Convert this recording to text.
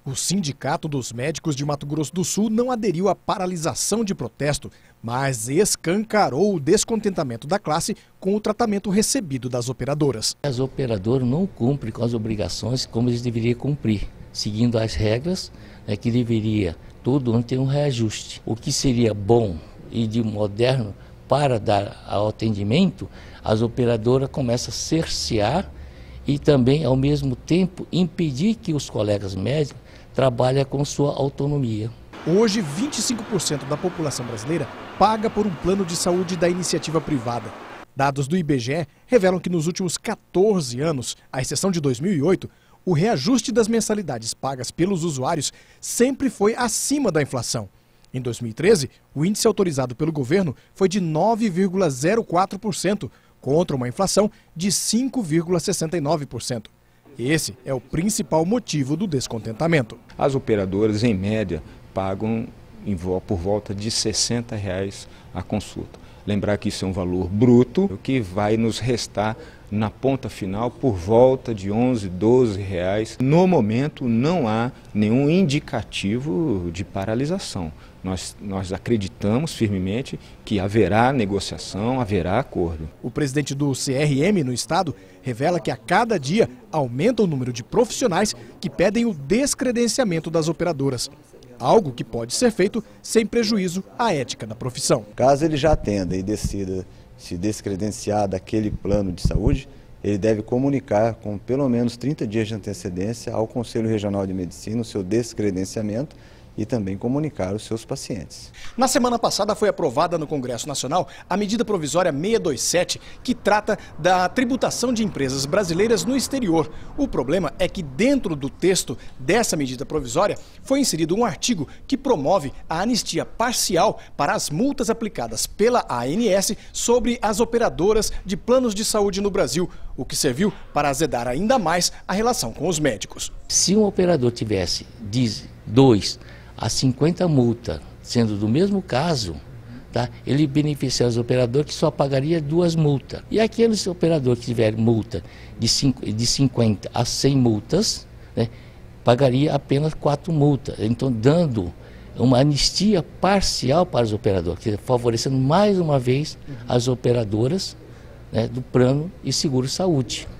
O Sindicato dos Médicos de Mato Grosso do Sul não aderiu à paralisação de protesto, mas escancarou o descontentamento da classe com o tratamento recebido das operadoras. As operadoras não cumprem com as obrigações como eles deveriam cumprir, seguindo as regras que deveria todo ano ter um reajuste. O que seria bom e de moderno para dar ao atendimento, as operadoras começam a cercear e também, ao mesmo tempo, impedir que os colegas médicos trabalhem com sua autonomia. Hoje, 25% da população brasileira paga por um plano de saúde da iniciativa privada. Dados do IBGE revelam que nos últimos 14 anos, à exceção de 2008, o reajuste das mensalidades pagas pelos usuários sempre foi acima da inflação. Em 2013, o índice autorizado pelo governo foi de 9,04%, contra uma inflação de 5,69%. Esse é o principal motivo do descontentamento. As operadoras, em média, pagam por volta de R$ 60 a consulta. Lembrar que isso é um valor bruto, que vai nos restar na ponta final por volta de R$ 11, R$ 12. No momento não há nenhum indicativo de paralisação. Nós acreditamos firmemente que haverá negociação, haverá acordo. O presidente do CRM no estado revela que a cada dia aumenta o número de profissionais que pedem o descredenciamento das operadoras. Algo que pode ser feito sem prejuízo à ética da profissão. Caso ele já atenda e decida se descredenciar daquele plano de saúde, ele deve comunicar com pelo menos 30 dias de antecedência ao Conselho Regional de Medicina o seu descredenciamento e também comunicar os seus pacientes. Na semana passada foi aprovada no Congresso Nacional a medida provisória 627, que trata da tributação de empresas brasileiras no exterior. O problema é que dentro do texto dessa medida provisória foi inserido um artigo que promove a anistia parcial para as multas aplicadas pela ANS sobre as operadoras de planos de saúde no Brasil, o que serviu para azedar ainda mais a relação com os médicos. Se um operador tivesse 2 a 50 multas, sendo do mesmo caso, tá? Ele beneficia os operadores que só pagaria 2 multas. E aqueles operadores que tiverem multa de 50 a 100 multas, né, pagaria apenas 4 multas. Então, dando uma anistia parcial para os operadores, favorecendo mais uma vez as operadoras, né, do plano e seguro-saúde.